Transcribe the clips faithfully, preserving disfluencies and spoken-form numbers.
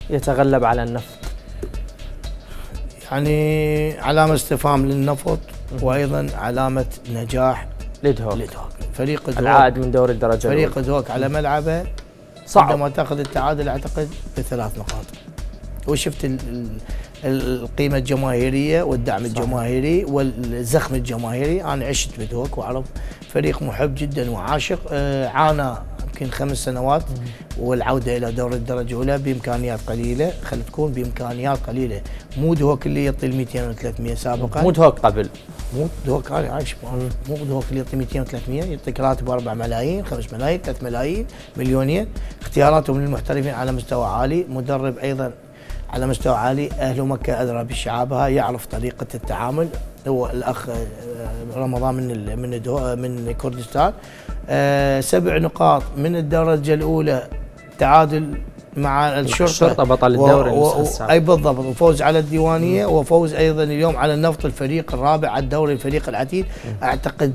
يتغلب على النفط؟ يعني علامة استفهام للنفط، وايضا علامة نجاح لدهوك. لدهوك فريق دهوك العائد من دوري الدرجة فريق الأولى. دهوك على ملعبه صعب عندما تاخذ التعادل اعتقد بثلاث نقاط. وشفت ال ال القيمة الجماهيرية والدعم صحيح. الجماهيري والزخم الجماهيري. أنا عشت بدهوك وأعرف فريق محب جدا وعاشق. آه عانى يمكن خمس سنوات والعودة إلى دوري الدرجة الأولى بإمكانيات قليلة، خلي تكون بإمكانيات قليلة، مو دهوك اللي يعطي ال مئتين و ثلاثمئة سابقا. مو دهوك قبل، مو دهوك أنا عايش مو دهوك اللي يعطي مئتين و ثلاثمئة، يعطيك راتب أربع ملايين، خمس ملايين، ثلاث ملايين، مليونين. اختياراتهم للمحترفين على مستوى عالي، مدرب أيضا على مستوى عالي، أهل مكة أدرى بشعابها، يعرف طريقة التعامل. هو الأخ رمضان من من من كردستان. أه سبع نقاط من الدرجة الأولى، تعادل مع الشرطة, الشرطة بطل الدوري النسخة السابقة. أي بالضبط، وفوز على الديوانية، وفوز أيضا اليوم على النفط الفريق الرابع على الدوري الفريق العتيد. أعتقد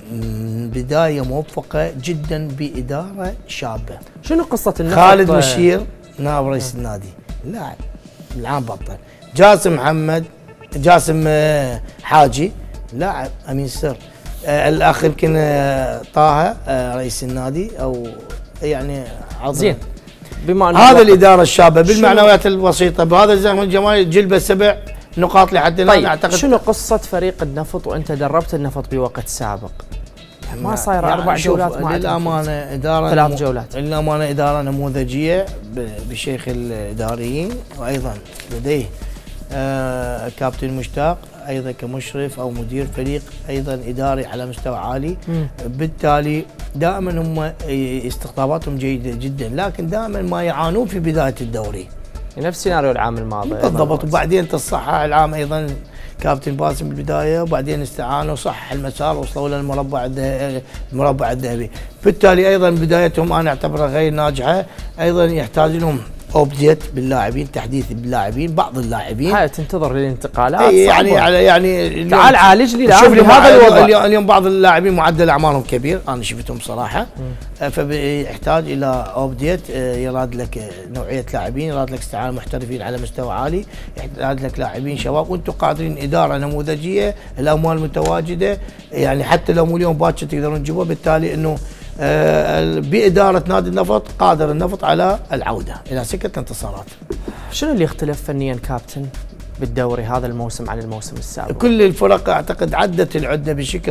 بداية موفقة جدا بإدارة شابة. شنو قصة النفط؟ خالد مشير نائب رئيس النادي لاعب العام بطل. جاسم محمد جاسم حاجي لاعب امين سر. الاخ يمكن طه رئيس النادي او يعني عظيم. زين، بما ان هذا الاداره الشابه بالمعنويات البسيطه بهذا الزخم الجماهيري جلبه سبع نقاط لحد الان. طيب اعتقد شنو قصه فريق النفط وانت دربت النفط بوقت سابق؟ ما صاير يعني اربع جولات مع للامانه اداره ثلاث جولات للامانه اداره نموذجيه بشيخ الاداريين، وايضا لديه آه كابتن مشتاق ايضا كمشرف او مدير فريق ايضا اداري على مستوى عالي. م. بالتالي دائما هم استقطاباتهم جيده جدا، لكن دائما ما يعانون في بدايه الدوري. نفس سيناريو العام الماضي بالضبط. وبعدين تصحح العام ايضا كابتن باسم بالبدايه، وبعدين استعانوا صح المسار وصلوا للمربع المربع الذهبي. بالتالي ايضا بدايتهم انا اعتبرها غير ناجحه، ايضا يحتاج لهم اوبديت باللاعبين، تحديث باللاعبين، بعض اللاعبين. هاي تنتظر للانتقالات يعني يعني يعني تعال عالج لي شوف لي هذا الوضع. اليوم بعض اللاعبين معدل اعمارهم كبير، انا شفتهم صراحه، فبيحتاج الى اوبديت. يراد لك نوعيه لاعبين، يراد لك استعانه محترفين على مستوى عالي، يراد لك لاعبين شباب، وانتم قادرين اداره نموذجيه، الاموال متواجده، يعني حتى لو مو اليوم باكر تقدرون تجيبوه. بالتالي انه آه بإدارة نادي النفط قادر النفط على العودة إلى سكة الانتصارات. شنو اللي يختلف فنيا كابتن بالدوري هذا الموسم عن الموسم السابق؟ كل الفرق أعتقد عدت العدة بشكل